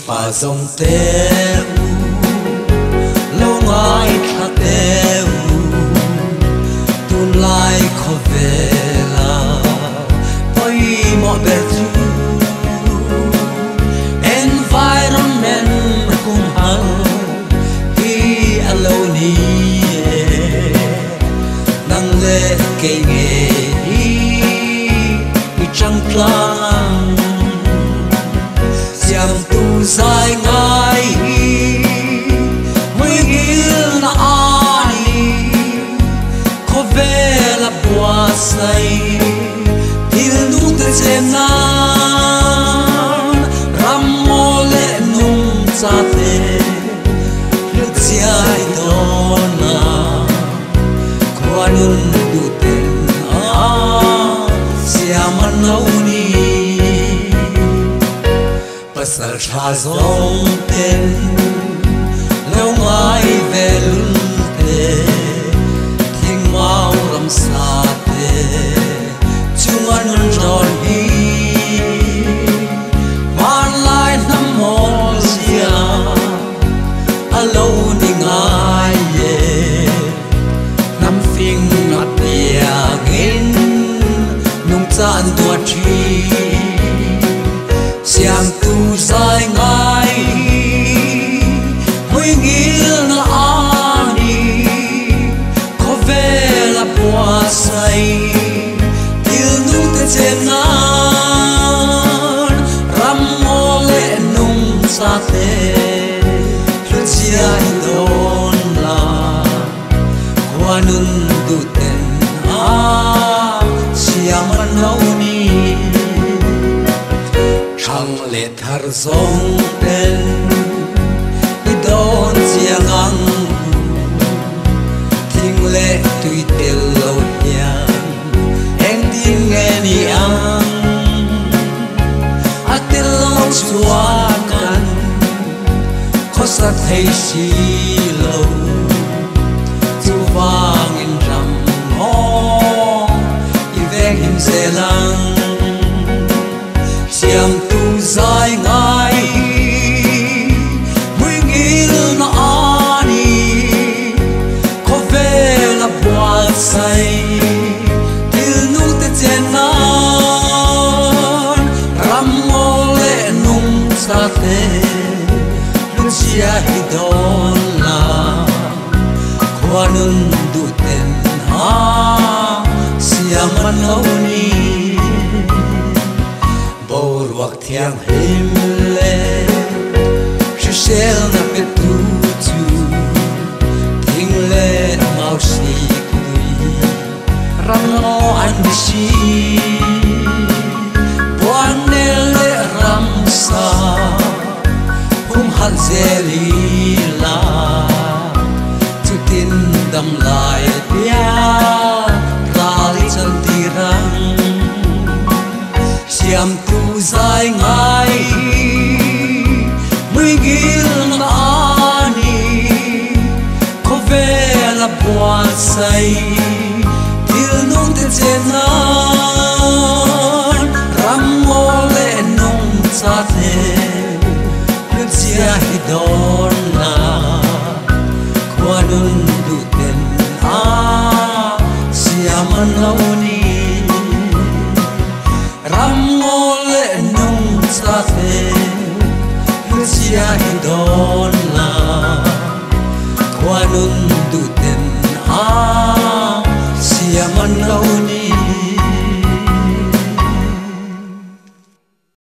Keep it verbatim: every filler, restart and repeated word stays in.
pa dòng teu lâu ngày khát teu tuôn lại khó về là tôi mọi bề tu environment cùng hăng khi alone nang lệ cây nghề đi trăng plan siam tu dài ngày mới yêu na ai có về là bùa say til nu te xem nan ram mô lệ nung cha te lúc dài đó na quan du ten a siam nâu ni pasal cha zong ten lâu ngày về lưng te thinh mau ram sa te chung an ron hi man lai nam mô sia alo ni ngai ye nam phing nat ya ngin nung chan tua tri siam tu dài ngày mới nghĩ na ani có về là bùa say til nu te chen nan ram mô lệ nung sa te lu chia don la qua nun du ten a siam nâu ni thang lệ thar zong ten đi don chiang ang thing lệ tùy tel lâu nhang em tin nghe ni ang a tel lâu chua kan khó sa thấy si lâu tu vang in ram ho i veng him se lang siam tu dài ngày mới nghĩ na ani có về là bùa say til nu te chen nan ram mô lệ nung sa te lu chia hi don la qua nun du ten a siam nâu ni bầu ruột thiang him lệ chỉ sel na pe tu tu thing lệ mau si kui ram no an si buan ne lệ ram sa hum han zeli la tu tin dam lai pia kali chan ti rang siam tu dài ngày mới gil na ani có về là bùa say til nung te chen nan ram mô lệ nung cha te lu chia hi don na qua nun du ten a siam nâu ni ram mô lệ nung sa te lu chia hi don la qua nun du ten a siam nâu